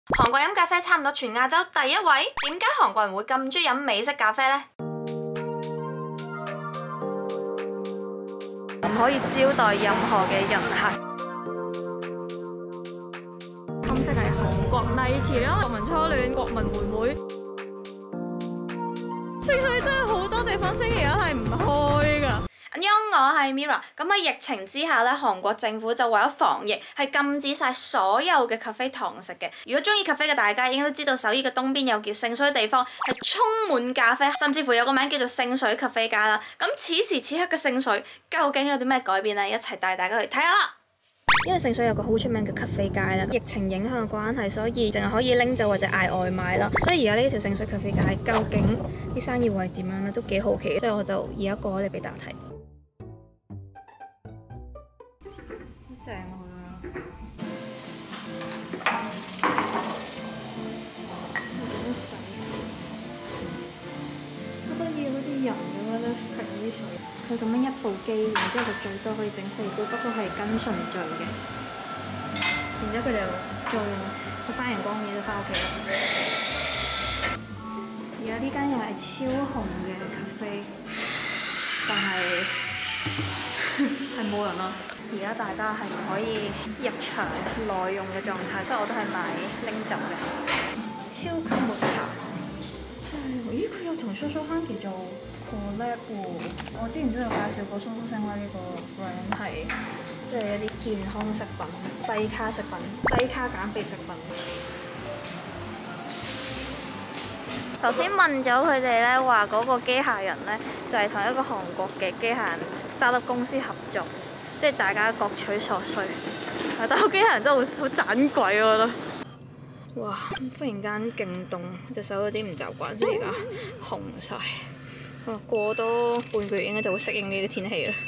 韓國飲咖啡差唔多全亞洲第一位，點解韓國人會咁中意飲美式咖啡呢？唔可以招待任何嘅人客。咁即係韓國 Nike 啦，國民初戀、國民妹妹，所以真係好多地方星期一係唔開㗎。因我係 Mira， 咁喺疫情之下咧，韓國政府就為咗防疫，係禁止晒所有嘅咖啡堂食嘅。如果中意咖啡嘅大家，應該都知道首爾嘅東邊有叫聖水地方，係充滿咖啡，甚至乎有個名叫做聖水咖啡街啦。咁此時此刻嘅聖水究竟有啲咩改變呢？一齊帶大家去睇下啦！因為聖水有個好出名嘅咖啡街啦，疫情影響嘅關係，所以淨係可以拎走或者嗌外賣啦。所以而家呢條聖水咖啡街究竟啲生意會係點樣呢？都幾好奇，所以我就而家過嚟俾大家睇。正佢啊！點洗？好得意，好似人咁樣咧揈啲水。佢咁樣一部機，然之後佢最多可以整4杯，不過係跟順序嘅。然之後佢就做翻完工嘢就翻屋企啦。而家呢間又係超紅嘅咖啡，但係係冇人咯。而家大家係唔可以入場內用嘅狀態，所以我都係買拎走嘅。超級抹茶，真係咦？佢有同蘇蘇番茄做 collab 喎。我之前都有介紹過蘇蘇星威呢個 brand 係，即係一啲健康食品、低卡食品、低卡減肥食品。頭先問咗佢哋咧，話嗰個機械人咧就係同一個韓國嘅機械人 startup 公司合作。即係大家各取所需，但係機械人真係好盞鬼，我覺得。哇！忽然間勁凍，隻手有啲唔習慣，所以而家紅晒。過多半個月應該就會適應呢啲天氣啦。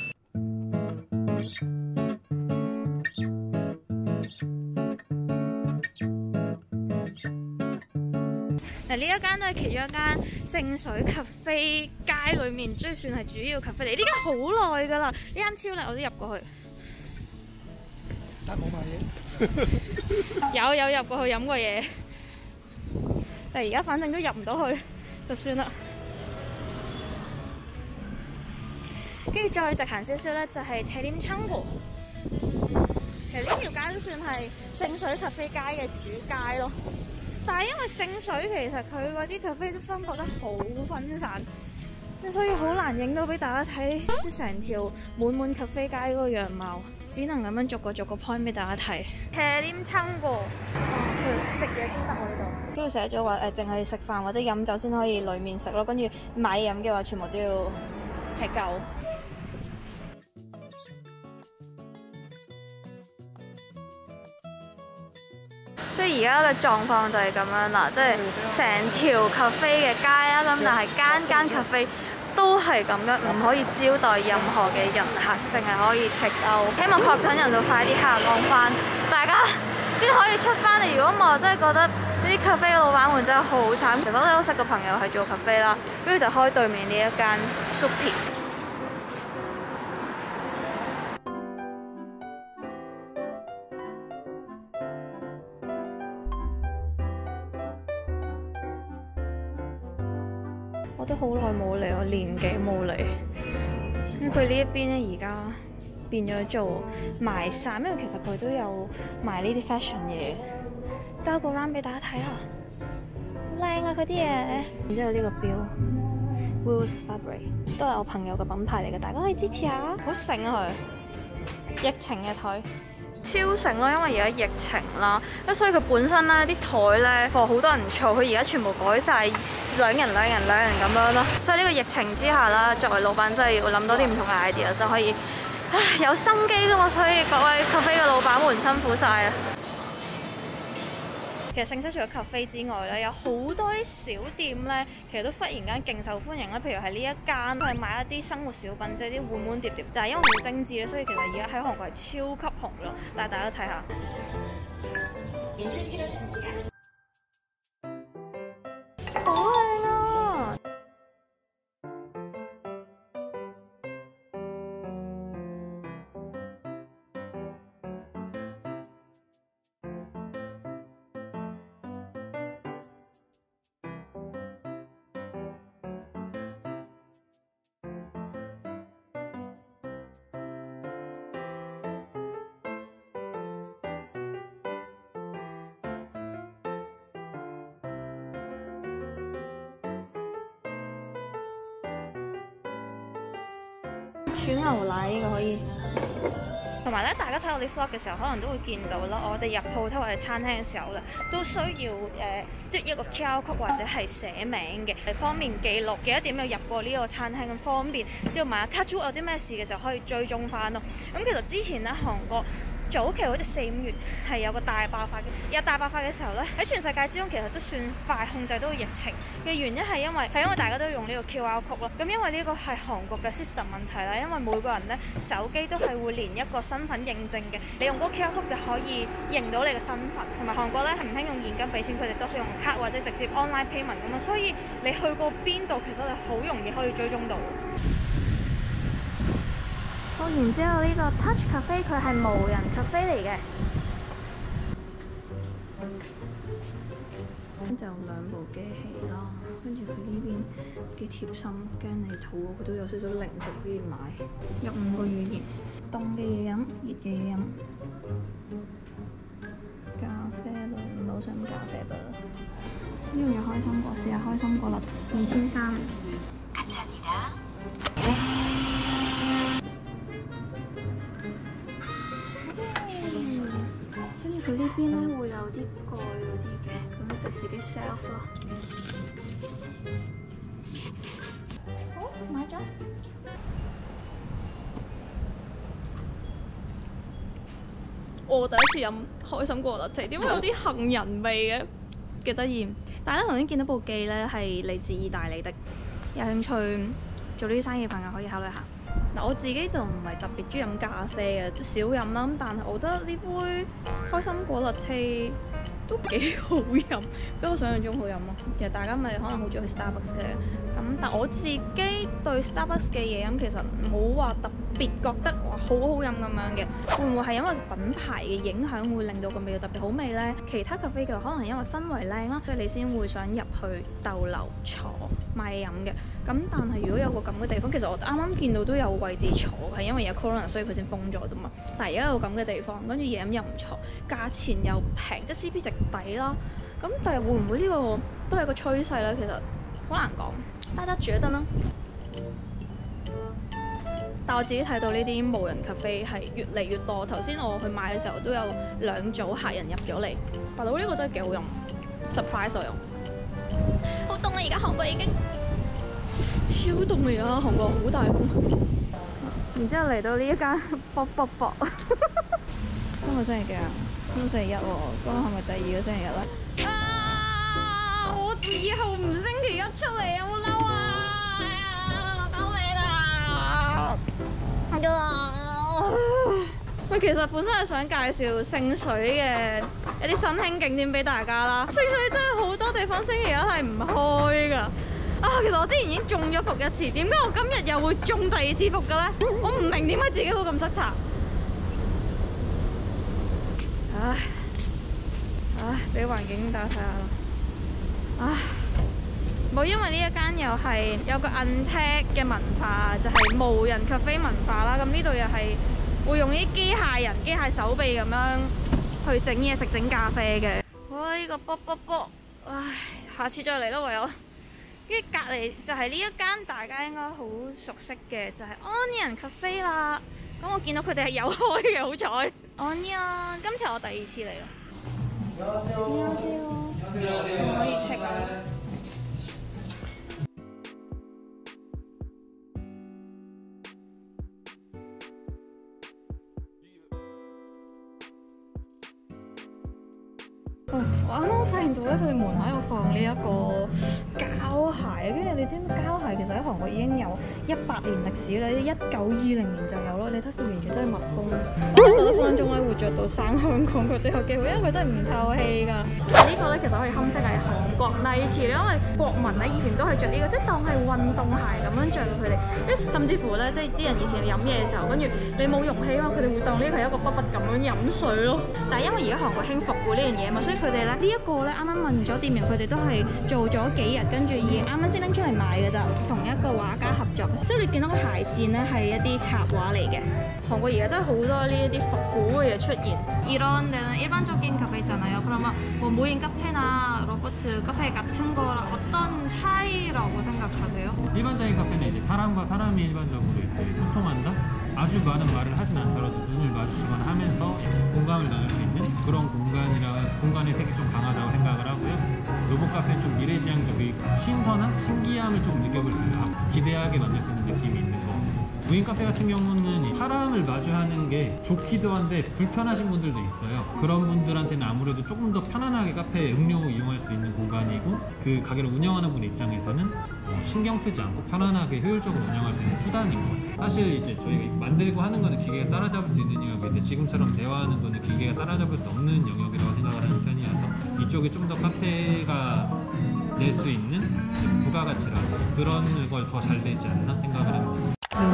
嗱，呢一間都係其中一間聖水咖啡街裏面，最算係主要咖啡嚟。呢間好耐㗎啦，呢間超靚，我都入過去。 但冇買嘢。有入過去飲過嘢，但係而家反正都入唔到去，就算啦。跟住再直行少少咧，就係대림창고。其實呢條街都算係聖水咖啡街嘅主街咯。但係因為聖水其實佢嗰啲咖啡都分佈得好分散，所以好難影到俾大家睇成條滿咖啡街嗰個樣貌，只能咁樣逐個 point 俾大家睇。대림창고，食嘢先得喎呢度。跟住寫咗話淨係食飯或者飲酒先可以裡面食咯，跟住買飲嘅話全部都要踢夠。所以而家嘅狀況就係咁樣啦，即係成條咖啡嘅街啦，咁但係間咖啡都係咁樣，唔可以招待任何嘅人客，淨係可以take out。希望確診人數快啲下降翻，大家先可以出翻嚟。如果唔係，我真係覺得呢啲咖啡嘅老闆們真係好慘。其實我都識個朋友係做咖啡啦，跟住就開對面呢一間 Soupy。我都好耐冇嚟，我年幾冇嚟。因為佢呢一邊咧而家變咗做賣衫，因為其實佢都有賣呢啲 fashion 嘢。兜個 round 俾大家睇下，好靚啊佢啲嘢。然之後呢個錶 Wills Fabric 都係我朋友嘅品牌嚟嘅，大家可以支持下。好醒啊佢，疫情嘅台。超醒咯，因為而家疫情啦，咁所以佢本身咧啲台咧，好多人坐，佢而家全部改晒兩人咁樣咯。所以呢個疫情之下啦，作為老闆真係要諗多啲唔同嘅 idea 先可以有生機噶嘛。所以各位咖啡嘅老闆們辛苦晒啊！其實聖水除咗咖啡之外咧，有好多啲小店咧，其實都忽然間勁受歡迎啦。譬如係呢一間都係賣一啲生活小品，即係啲碗碟，但係因為好精緻咧，所以其實而家喺韓國係超級紅咯。但係大家都睇下。好靚啊！ 酸牛奶呢個可以。同埋咧，大家睇我哋 vlog 嘅時候，可能都會見到啦。我哋入鋪頭或者餐廳嘅時候咧，都需要即一個 QR code 或者係寫名嘅，方便記錄幾多點有入過呢個餐廳，咁方便。之後萬一 touch wood 有啲咩事嘅時候，可以追蹤翻咯。咁其實之前咧，韓國早期好似4、5月係有個大爆發嘅，有大爆發嘅時候咧，喺全世界之中其實都算快控制到疫情嘅原因係因為大家都用呢個 QR code 咯。咁因為呢個係韓國嘅 system 問題啦，因為每個人咧手機都係會連一個身份認證嘅，你用嗰個 QR code 就可以認到你嘅身份。同埋韓國咧係唔興用現金俾錢，佢哋多數用卡或者直接 online payment 咁啊，所以你去過邊度其實你好容易可以追蹤到。然之後呢個 Touch Cafe 佢係無人 cafe 嚟嘅，就2部機器啦，跟住佢呢邊幾貼心，驚你肚餓，佢都有少少零食可以買，有5個語言，凍嘅嘢飲，熱嘅嘢飲，咖啡啦，唔係好想飲咖啡吧。呢度有開心果，試下開心果啦，2300。佢呢邊咧會有啲蓋嗰啲嘅，咁就自己 self 咯。好，買咗。我第一次飲開心果拿鐵，點解有啲杏仁味嘅？幾得意！但係咧頭先見到部機咧係嚟自意大利的，有興趣做呢啲生意嘅朋友可以考慮下。嗱，我自己就唔係特別中意飲咖啡嘅，少飲啦。咁但係我覺得呢杯開心果拿鐵都幾好飲，比我想象中好飲咯。其實大家咪可能好中意去 Starbucks 嘅，咁但我自己對 Starbucks 嘅嘢飲其實冇話特別覺得哇好好飲咁樣嘅。會唔會係因為品牌嘅影響會令到個味道特別好味呢？其他咖啡嘅可能係因為氛圍靚啦，所以你先會想入去逗留坐買嘢飲嘅。咁但係如果有個咁嘅地方，其實我啱啱見到都有位置坐，係因為有 Corona 所以佢先封咗啫嘛。但係而家有咁嘅地方，跟住嘢飲又唔錯，價錢又平，即係 CP 值抵啦。咁但係會唔會呢個都係個趨勢咧？其實好難講，大家覺得呢？但我自己睇到呢啲無人 cafe 係越嚟越多。頭先我去買嘅時候都有2組客人入咗嚟，大佬呢個真係幾好飲 ，surprise 我用。好凍啊！而家韓國已經超凍嚟啊！韓國好大風。然之後嚟到呢一間卜卜卜，今日星期幾啊？今日星期1喎，今日係咪第2個星期日咧？啊！我以後唔星期1出嚟啊！好嬲啊！救命啊！喂，其實本身係想介紹聖水嘅一啲新興景點俾大家啦。聖水真係好多地方星期1係唔開㗎。其實我之前已經中咗伏1次，點解我今日又會中第2次伏嘅咧？我唔明點解自己會咁失策。俾環境大家睇下啦。冇，因為呢一間又係有個 untagged 嘅文化，就係無人 cafe 文化啦。咁呢度又係會用啲機械手臂咁樣去整嘢食、整咖啡嘅。哇！呢個卜卜卜，下次再嚟咯，唯有。跟住隔離就係呢一間大家應該好熟悉嘅，就係 Onion Cafe 啦。咁我見到佢哋係有開嘅，好彩。Onion， 今次我第2次嚟咯。仲可以剔啊！我啱啱發現到咧，佢哋門口喺度放呢一個膠鞋，跟住你知唔知膠鞋其實喺韓國已經有100年歷史啦，1920年就有咯。你睇佢完全真係密封，我真係覺得分分鐘咧會着到生香港佢都有機會，因為佢真係唔透氣㗎。呢個咧其實可以堪稱係韓國 Nike，因為國民咧以前都係着呢個，即係當係運動鞋咁樣着嘅佢哋。甚至乎咧，即係啲人以前飲嘢嘅時候，跟住你冇容器啊嘛，佢哋會當呢個係一個筆咁樣飲水咯。但係因為而家韓國興復古呢樣嘢嘛，所以佢哋咧呢一個咧啱啱問咗店員，佢哋都係做咗幾日，跟住已經啱啱先拎出嚟賣嘅咋，同一個畫家合作。即係你見到個鞋墊咧係一啲插畫嚟嘅。韓國而家真係好多呢一啲復古嘅嘢出現。이런 데는 일반적인 카페 있잖아요. 그러면 뭐 모임 카페나 로버트 카페 같은 거랑 어떤 차이라고 생각하세요? 일반적인 카페는 이제 사람과 사람이 일반적으로 이제 소통한다? 아주 많은 말을 하진 않더라도 눈을 마주치거나 하면서 공감을 나눌 수 있는 그런 공간의 색이 좀 강하다고 생각을 하고요. 로봇 카페는 좀 미래지향적인 신선함, 신기함을 좀 느껴볼 수 있는, 기대하게 만들 수 있는 느낌이 있는 거. 무인 카페 같은 경우는 사람을 마주하는 게 좋기도 한데 불편하신 분들도 있어요. 그런 분들한테는 아무래도 조금 더 편안하게 카페 음료 이용할 수 있는 공간이고, 그 가게를 운영하는 분 입장에서는 신경 쓰지 않고 편안하게 효율적으로 운영할 수 있는 수단인 것 같아요. 사실 이제 저희가 만들고 하는 거는 기계가 따라잡을 수 있는 영역인데, 지금처럼 대화하는 거는 기계가 따라잡을 수 없는 영역이라고 생각을 하는 편이어서 이쪽이 좀 더 카페가 낼 수 있는 부가가치라고 그런 걸 더 잘 내지 않나 생각을 합니다.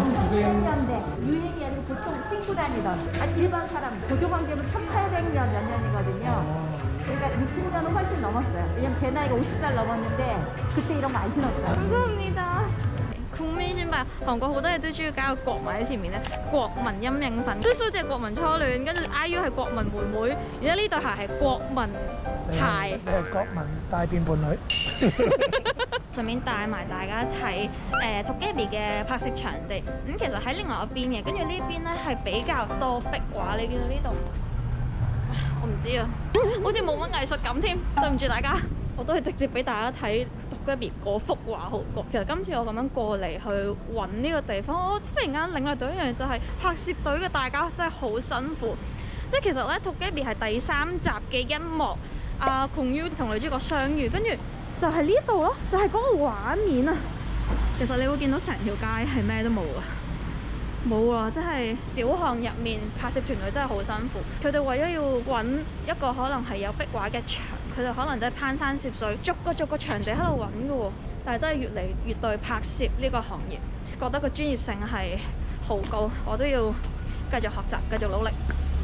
1800년대 유행이 아니고 보통 신고 다니던 일반 사람 고조관계는 1800년 몇 년이거든요. 그러니까 60년은 훨씬 넘었어요. 왜냐면 제 나이가 50살 넘었는데 그때 이런 거 안 신었어요. 감사합니다. 국民先吧，韓國好多嘢都中意加個國民喺前面咧，國民陰影粉，即係蘇姐國民初戀，跟住 IU 係國民妹妹，而家呢對鞋係國民鞋。 你係國民大變伴侶。 順便帶埋大家睇Togepi 嘅拍攝場地。咁其實喺另外一邊嘅，跟住呢邊咧係比較多壁畫，你見到呢度？我唔知啊，好似冇乜藝術感添，對唔住大家。我都係直接俾大家睇 Togepi 嗰幅畫好過。其實今次我咁樣過嚟去揾呢個地方，我忽然間領略到一樣嘢，就係拍攝隊嘅大家真係好辛苦。即係其實咧 Togepi 係第3集嘅一幕，阿孔優同女主角相遇，跟住就係呢度咯，就係嗰個畫面啊。其實你會見到成條街係咩都冇啊。冇啊！真係小巷入面拍攝團隊真係好辛苦，佢哋為咗要揾一個可能係有壁畫嘅牆，佢哋可能真係攀山涉水，逐個場地喺度揾嘅喎。但係真係越嚟越對拍攝呢個行業覺得個專業性係好高，我都要繼續學習，繼續努力。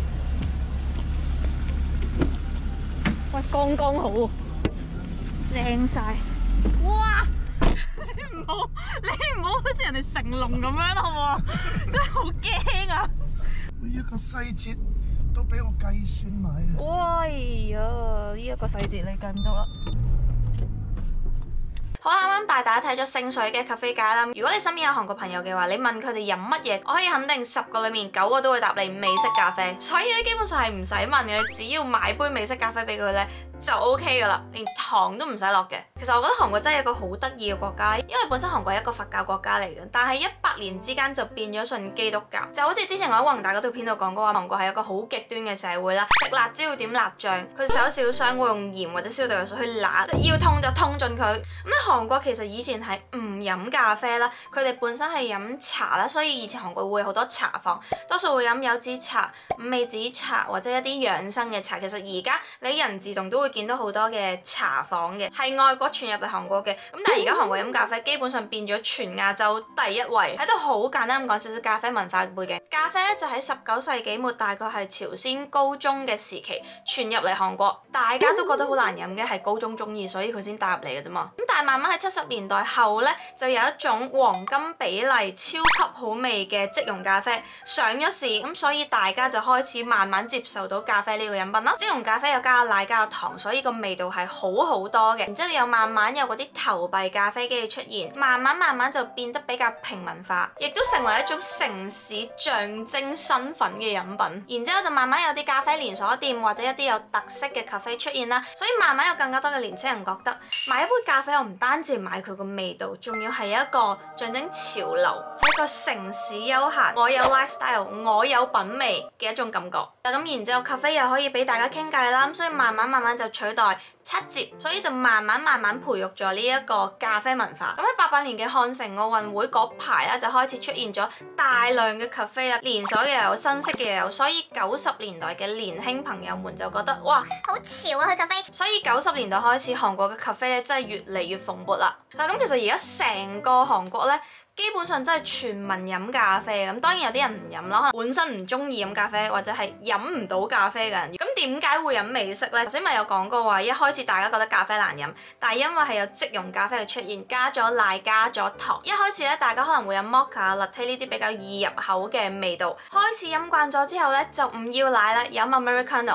喂，剛剛好，正晒！哇！你唔好好似人哋成龍咁樣好唔好？真係好驚啊！ 每一個細節都俾我計算埋啊！ 哎呀，呢一個細節你計唔到啦。好啦，啱啱帶大家睇咗聖水嘅咖啡界啦。如果你身邊有韓國朋友嘅話，你問佢哋飲乜嘢，我可以肯定10個裡面9個都會答你美式咖啡。所以咧，基本上係唔使問嘅，你只要買杯美式咖啡俾佢咧，就 OK 噶啦，連糖都唔使落嘅。其實我覺得韓國真係一個好得意嘅國家，因為本身韓國係一個佛教國家嚟嘅，但係100年之間就變咗信基督教。就好似之前我喺宏大嗰套片度講過話，韓國係一個好極端嘅社會啦，食辣椒要點辣醬，佢手小傷會用鹽或者消毒藥水去辣，即要痛就痛盡佢。咁喺韓國其實以前係唔飲咖啡啦，佢哋本身係飲茶啦，所以以前韓國會有好多茶房，多數會飲柚子茶、五味子茶或者一啲養生嘅茶。其實而家你人自動都會見到好多嘅茶房嘅，係外國傳入嚟韓國嘅。咁但係而家韓國飲咖啡基本上變咗全亞洲第一位。喺度好簡單咁講少少咖啡文化嘅背景。咖啡咧就喺19世紀末，大概係朝鮮高宗嘅時期傳入嚟韓國，大家都覺得好難飲嘅，係高宗中意，所以佢先帶入嚟嘅啫嘛。咁但係慢慢喺70年代後咧，就有一種黃金比例超級好味嘅即溶咖啡上咗市，咁所以大家就開始慢慢接受到咖啡呢個飲品啦。即溶咖啡有加奶加糖，所以個味道係好好多嘅。然之後又慢慢有嗰啲投幣咖啡機嘅出現，慢慢就變得比較平民化，亦都成為一種城市象徵身份嘅飲品。然之後就慢慢有啲咖啡連鎖店或者一啲有特色嘅咖啡出現啦，所以慢慢有更加多嘅年輕人覺得買一杯咖啡我唔單止買佢個味道，仲要係一個象徵潮流，係一個城市休閒，我有 lifestyle， 我有品味嘅一種感覺。咁然之後咖啡又可以俾大家傾偈啦，咁所以慢慢就取代七折，所以就慢慢培育咗呢一個咖啡文化。咁喺88年嘅漢城奧運會嗰排啦，就開始出現咗大量嘅咖啡啦，連鎖嘅又有，新式嘅又有，所以90年代嘅年輕朋友們就覺得哇，好潮啊去咖啡！所以90年代開始，韓國嘅咖啡咧真係越嚟越蓬勃啦。咁其實而家成個韓國咧，基本上真係全民飲咖啡。咁當然有啲人唔飲啦，可能本身唔中意飲咖啡或者係飲唔到咖啡嘅人。咁點解會飲美式呢？頭先咪有講過話，一開始大家覺得咖啡難飲，但係因為係有即溶咖啡嘅出現，加咗奶加咗糖。一開始咧，大家可能會飲 mocha、latte 呢啲比較易入口嘅味道。開始飲慣咗之後咧，就唔要奶啦，飲 Americano。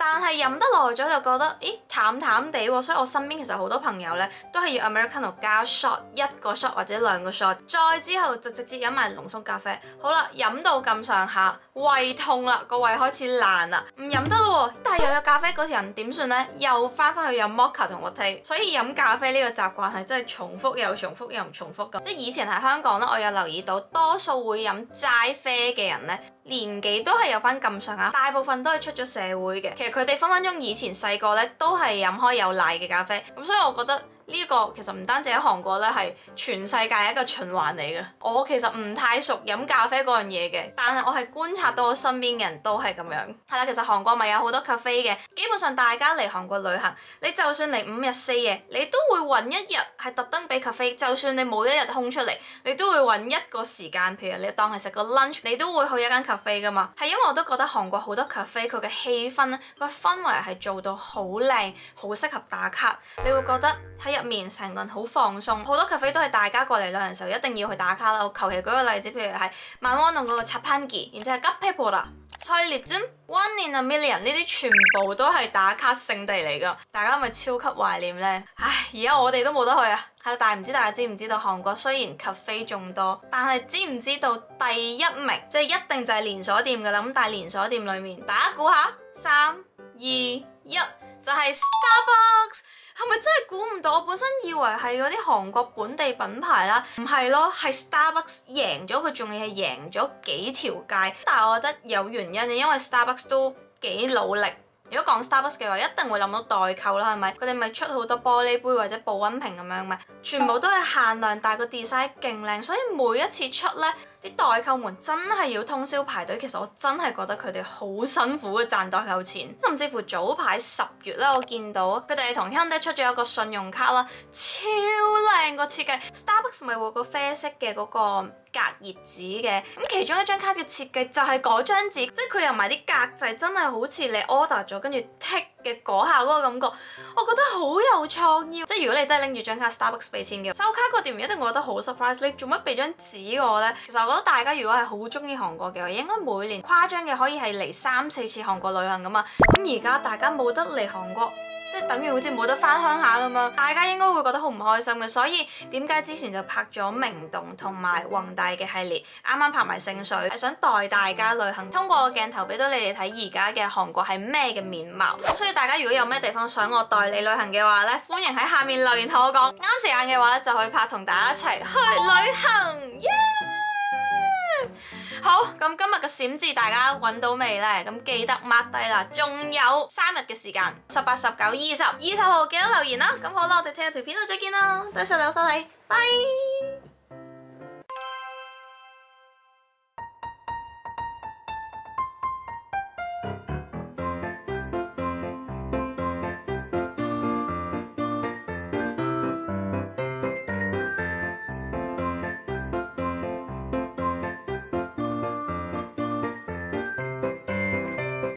但係飲得耐咗就覺得，咦淡淡地喎，所以我身邊其實好多朋友咧都係要 Americano 加 shot， 一個 shot 或者兩個 shot， 再之後就直接飲埋濃縮咖啡。好啦，飲到咁上下，胃痛啦，個胃開始爛啦，唔飲得咯喎，但係又有咖啡嗰條人點算呢？又翻去飲 mocha 同 latte， 所以飲咖啡呢個習慣係真係重複又重複又唔重複㗎。即係以前喺香港咧，我有留意到多數會飲齋啡嘅人呢，年紀都係有翻咁上下，大部分都係出咗社會嘅。其實佢哋分分鐘以前細個咧都係飲開有奶嘅咖啡，咁所以我覺得呢個其實唔單止喺韓國咧，係全世界一個循環嚟嘅。我其實唔太熟飲咖啡嗰樣嘢嘅，但係我係觀察到我身邊嘅人都係咁樣。係啦，其實韓國咪有好多咖啡嘅，基本上大家嚟韓國旅行，你就算嚟5日4夜，你都會揾一日係特登俾咖啡。就算你冇一日空出嚟，你都會揾一個時間，譬如你當係食個 lunch， 你都會去一間咖啡噶嘛。係因為我都覺得韓國好多咖啡，佢嘅氣氛，個氛圍係做到好靚，好適合打卡。你會覺得喺入面成個人好放鬆，好多 cafe 都係大家過嚟旅行時候一定要去打卡啦。我求其舉個例子，譬如係萬安洞嗰個Chaphangi，然之後카페보라、설리즘、One in a Million 呢啲全部都係打卡聖地嚟㗎。大家咪超級懷念呢？唉，而家我哋都冇得去啊。係，但係唔知大家知唔知道韓國雖然 cafe 眾多，但係知唔知道第一名即係一定就係連鎖店㗎啦。咁但係連鎖店裡面，大家估下，3、2、1就係 Starbucks。係咪真係估唔到？我本身以為係嗰啲韓國本地品牌啦，唔係咯，係 Starbucks 贏咗，佢仲要係贏咗幾條街。但係我覺得有原因嘅，因為 Starbucks 都幾努力。如果講 Starbucks 嘅話，一定會諗到代購啦，係咪？佢哋咪出好多玻璃杯或者保溫瓶咁樣咪，全部都係限量，但係個 design 勁靚，所以每一次出呢，啲代購們真係要通宵排隊。其實我真係覺得佢哋好辛苦嘅賺代購錢。甚至乎早排10月咧，我見到佢哋同 Hyundai 出咗一個信用卡啦，超靚個設計。Starbucks 咪會個啡色嘅嗰個隔熱紙嘅，咁其中一張卡嘅設計就係嗰張紙，即係佢有埋啲格仔，真係好似你 order 咗跟住剔嘅嗰下嗰個感覺，我覺得好有創意。即係如果你真係拎住張卡 Starbucks 俾錢嘅，收卡個店員一定會覺得好 surprise。你做乜俾張紙我呢？其實我覺得大家如果係好中意韓國嘅話，應該每年誇張嘅可以係嚟3、4次韓國旅行噶嘛。咁而家大家冇得嚟韓國，即係等於好似冇得翻鄉下咁樣，大家應該會覺得好唔開心嘅。所以點解之前就拍咗明洞同埋弘大嘅系列，啱啱拍埋聖水，係想帶大家旅行，通過個鏡頭俾到你哋睇而家嘅韓國係咩嘅面貌。咁所以大家如果有咩地方想我帶你旅行嘅話呢，歡迎喺下面留言同我講。啱時間嘅話呢，就可以拍同大家一齊去旅行。好，咁今日嘅閃字大家揾到未呢？咁記得 mark 低啦，仲有3日嘅時間，18、19、20號記得留言啦。咁好啦，我哋聽日條片度再見啦，多謝大家收睇，拜。